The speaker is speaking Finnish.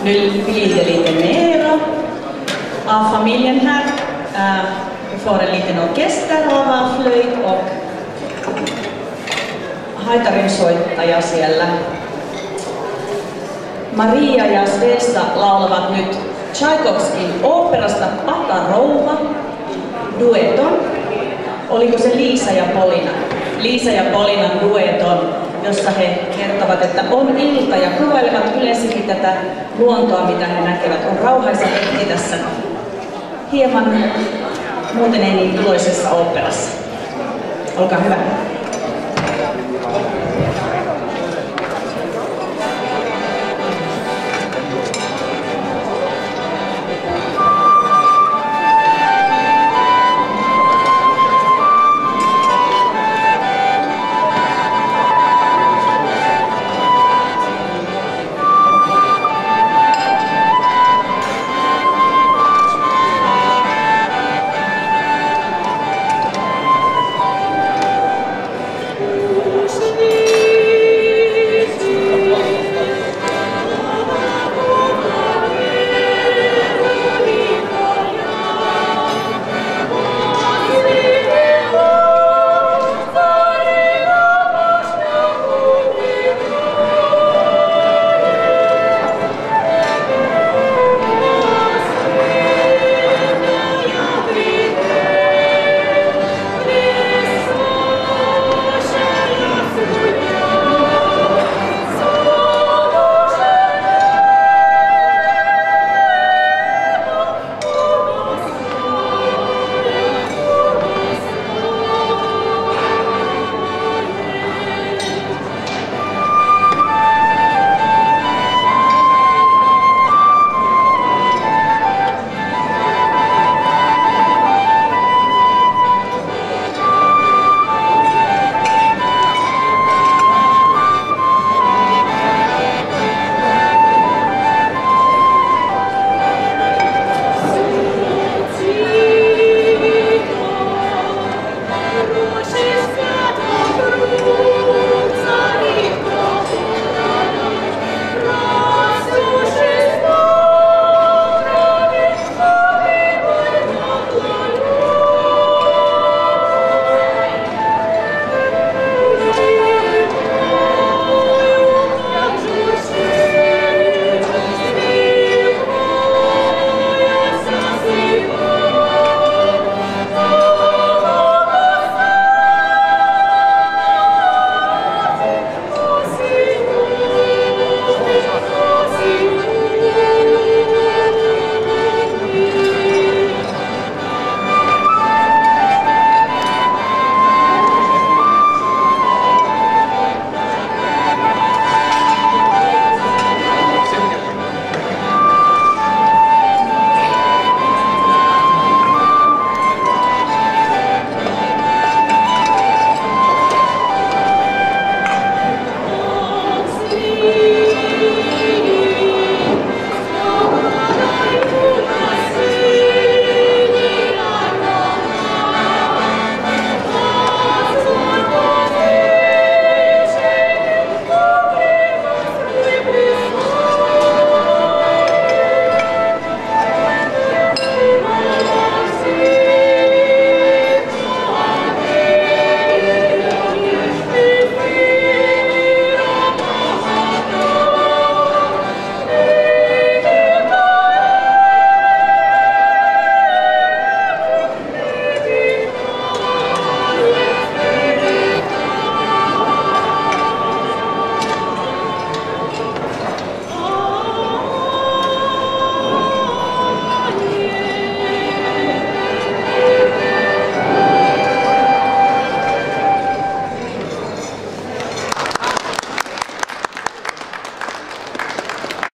blir det lite mera av familjen här. Vi får en liten orkester av flöjt och haitarinsoittaja siellä. Maria ja Zvesta laulavat nyt Tchaikovskin oopperasta Pata-rouva dueton. Oliko se Liisa ja Polina? Liisa ja Polinan dueton, jossa he kertovat, että on ilta ja kuvailevat yleensäkin tätä luontoa, mitä he näkevät. On rauhaisa hetki tässä hieman muuten ei niin iloisessa oopperassa. Olkaa hyvä.